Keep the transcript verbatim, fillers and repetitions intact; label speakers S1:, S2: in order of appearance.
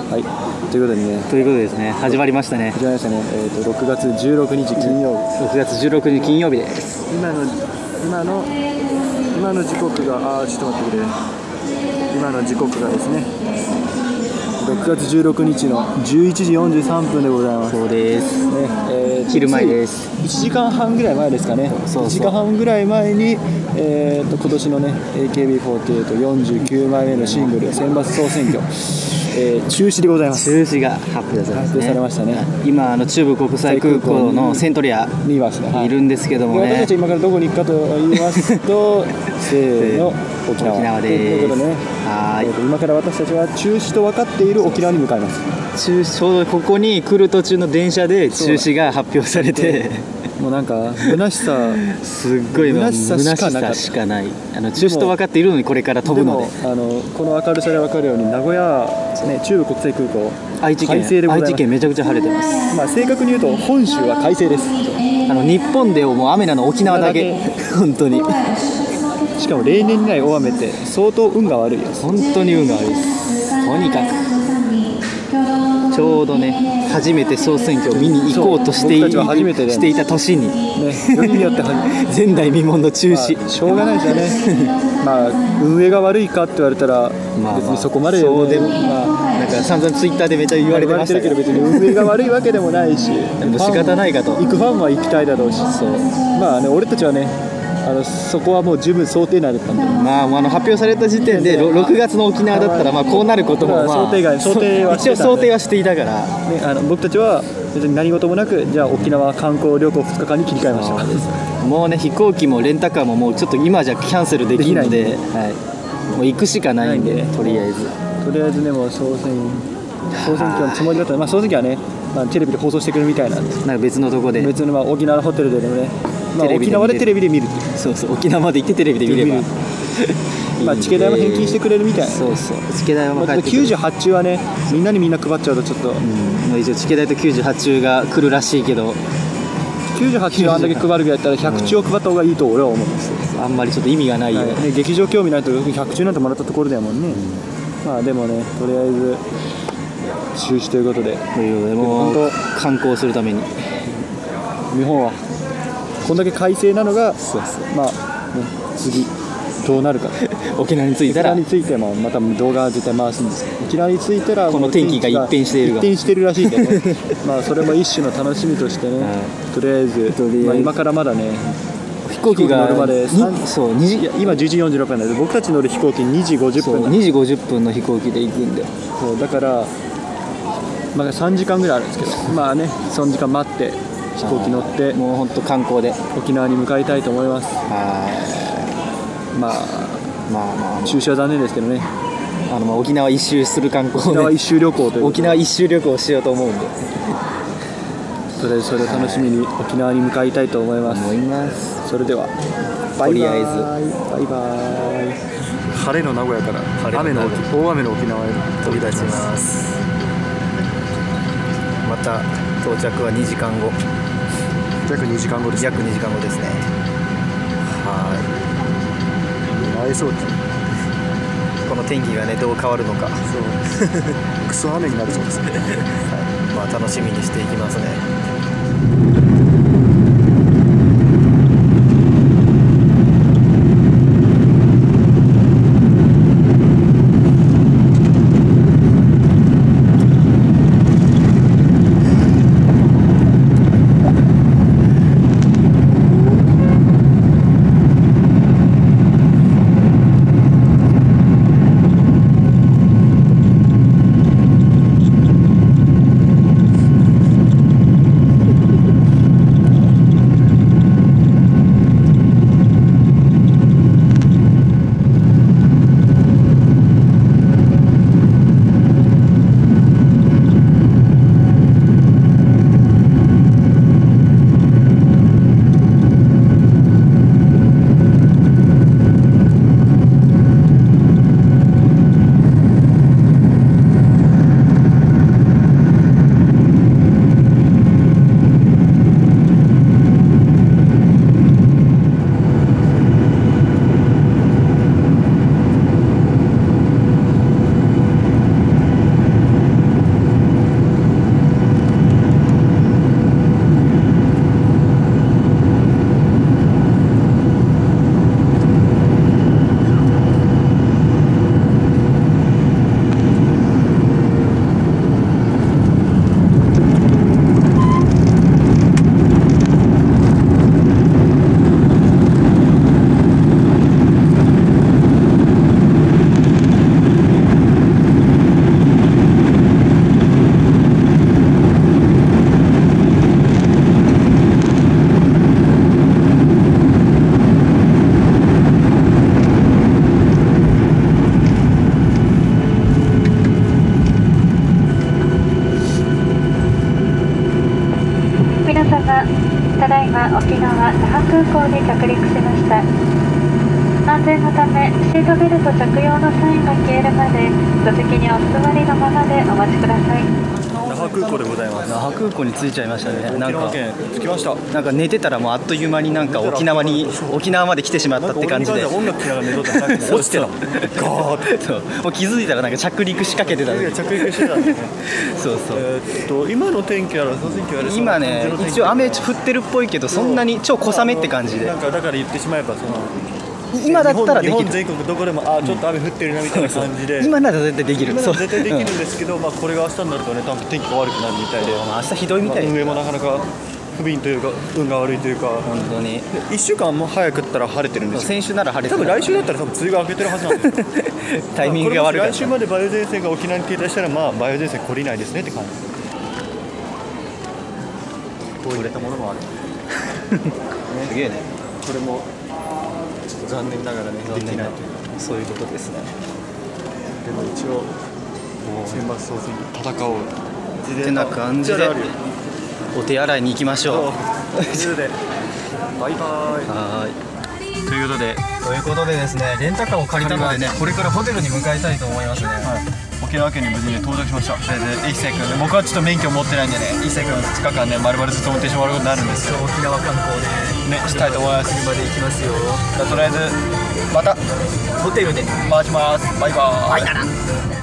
S1: はい、ということでね、
S2: ということでですね、始まりましたね。
S1: 始まりましたね。えっとろくがつじゅうろくにち金曜日。
S2: ろくがつじゅうろくにち金曜日です。
S1: 今の今の今の時刻があーちょっと待ってくれ。今の時刻がですね、ろくがつじゅうろくにちのじゅういちじよんじゅうさんぷんでございます。
S2: そうです。
S1: ね、えー、
S2: 昼前です。
S1: いちじかんはんぐらい前ですかね。
S2: そうそう
S1: いちじかんはんぐらい前に、えー、と今年のね エーケービーフォーティーエイトよんじゅうきゅうまいめのシングル選抜総選挙、えー、中止でございます。
S2: 中止が発表されましたね。
S1: 発表されましたね。
S2: 今あの中部国際空港のセントリア
S1: にいますね。はい、
S2: いるんですけどもね。
S1: 私たち今からどこに行くかと言いますとせーの沖縄。
S2: 沖縄です。
S1: ということでね、
S2: はい、
S1: えー、と今から私たちは中止と分かっている沖縄に向かいます。
S2: 中ちょうどここに来る途中の電車で中止が発表されて、
S1: もうなんか虚しさ
S2: すっごい虚しさしかなかった。しかない。あの中止と分かっているのにこれから飛ぶので、
S1: でもあのこの明るさで分かるように名古屋、ね、中部国際空港
S2: 愛知県
S1: 快晴でございます。
S2: 愛知県めちゃくちゃ晴れてます。
S1: まあ、正確に言うと本州は快晴です。
S2: あの日本でもう雨なの沖縄だけ本当に。
S1: しかも例年にない大雨って相当運が悪いよ。
S2: 本当に運が悪いです。とにかくちょうどね初めて総選挙を見に行こうとしてい、
S1: 僕たちは初めてで
S2: していた年に、
S1: ね、よりによって
S2: 前代未聞の中止、
S1: まあ、しょうがないですよね。まあ運営が悪いかって言われたら別にそこまで、ね、
S2: そうでも、まあ、なんか散々ツイッターでめっちゃ言われてましたけど、
S1: 別に運営が悪いわけでもないし
S2: でも仕方ないかと。
S1: 行くファンは行きたいだろうし、そうまあね、俺たちはねあのそこはもう十分想定内だったんで、
S2: まあ、あの発表された時点でろくがつの沖縄だったらまあこうなることも、まあ、
S1: 想定外想定はしてたんで、
S2: 一応想定はしていたから、ね、
S1: あの僕たちは別に何事もなくじゃあ沖縄観光旅行ふつかかんに切り替えました。
S2: もうね飛行機もレンタカーももうちょっと今じゃキャンセルできないので、はい、もう行くしかないんで、ね、とりあえず
S1: とりあえずねもう総選総選挙のつもりだったら、まあ、総選挙はね、まあ、テレビで放送してくれるみたいなんで、
S2: なんか別のとこで
S1: 別のまあ沖縄のホテルでね、まあ、沖縄でテレビで見るっていう。
S2: そうそう、沖縄まで行ってテレビで見れば
S1: まあチケ代も返金してくれるみたいな。
S2: そうそう、チケ代も返ってくる。
S1: きゅうじゅうはちちゅうはねみんなにみんな配っちゃうとちょっと、
S2: うん、一応チケ代ときゅうじゅうはちちゅうが来るらしいけど、
S1: きゅうじゅうはちちゅうあんだけ配るぐらいだったらひゃくちゅうを配った方がいいと俺は思うんですよ。
S2: あんまりちょっと意味がないよ、はい
S1: ね、劇場興味ないとひゃくちゅうなんてもらったところだもんね、うん、まあでもねとりあえず中止ということで、
S2: ということでもう観光するために
S1: 日本はこんだけ快晴なのが、
S2: そうそう、
S1: まあ、ね、次どうなるか
S2: 沖縄に着いたら、
S1: 沖縄についてもまた動画は絶対回すんですけど、沖縄に着いたら
S2: この天気が一変しているが
S1: 一変してるらしいんで、ね、まあそれも一種の楽しみとしてね、はい、とりあえず、まあ、今からまだね
S2: 飛行機が
S1: 乗るまで
S2: そうにじ
S1: いや今じゅういちじよんじゅうろっぷんなんで、僕たち乗る飛行機にじごじゅっぷん、
S2: にじごじゅっぷんの飛行機で行くんで、
S1: そうだから、まあ、さんじかんぐらいあるんですけどまあねその時間待って飛行機乗って
S2: もう本当観光で
S1: 沖縄に向かいたいと思います。まあ
S2: まあまあ
S1: 中止は残念ですけどね。
S2: あのまあ沖縄一周する観光で、
S1: 沖縄一周旅行という
S2: 沖縄一周旅行をしようと思うんで、
S1: とりあえずそれを楽しみに沖縄に向かいたいと思います。
S2: 思います。
S1: それではバイバイ。
S2: とりあえず
S1: バイバイ。晴れの名古屋から雨の大雨の沖縄へ飛び立ちます。
S2: また到着はにじかんご、
S1: 約にじかんごです。
S2: 約にじかんごですね。はい、
S1: 会えそう。
S2: この天気がねどう変わるのか、
S1: そうクソ雨になりそうですね。はい、
S2: まあ楽しみにしていきますね。
S3: だいま沖縄那覇空港に着陸しました。安全のためシートベルト着用のサインが消えるまで座席にお座りのままでお待ちください。
S1: 那覇空港でございます。
S2: 那覇空港に着いちゃいましたね。なんか
S1: 沖縄県着きました。
S2: なんか寝てたらもうあっという間になんか沖縄に沖縄まで来てしまったって感じで。
S1: 音楽しながら寝とったら落ちてた。ガーって。
S2: そうもう気づいたらなんか着陸しかけてた。
S1: 着陸してたんですね。
S2: そうそう。
S1: えーっと今の天気やら総選挙やら
S2: 今ね一応雨降ってるっぽいけどそんなに超小雨って感じで。
S1: なんかだから言ってしまえばその。
S2: 今だったらできる。
S1: 日本全国どこでもあちょっと雨降ってるなみたいな感じで。
S2: 今なら絶対できる。
S1: 今なら絶対できるんですけど、まあこれが明日になるとね多分天気が悪くなるみたいで。
S2: 明日ひどいみたい。
S1: 運営もなかなか不憫というか運が悪いというか。
S2: 本当に。
S1: いっしゅうかんも早くったら晴れてるんですよ。
S2: 先週なら晴れて
S1: る。多分来週だったら多分梅雨が明けてるはずなんですよ。
S2: タイミングが悪い。
S1: 来週まで梅雨前線が沖縄に停滞したらまあ梅雨前線懲りないですねって感じ。こう入れたものもある。
S2: すげえね。
S1: これも。残念ながらねできないという
S2: そういうことですね。
S1: でも一応選抜総選挙戦おう
S2: ってな感じでお手洗いに行きましょう。
S1: ということでバイバイ。
S2: はいということでということでですねレンタカーを借りたのでねこれからホテルに向かいたいと思いますね。
S1: 沖縄県に無事に到着しました。で一星君ね僕はちょっと免許持ってないんでね一星君ふつかかんね丸々ずっと運転してもらうことになるんですよ。
S2: 沖縄観光で
S1: ねしたいと思います。
S2: 車で行きますよ。
S1: とりあえずまた
S2: ホテルで
S1: 回します。バイバーイ。
S2: バイバイ。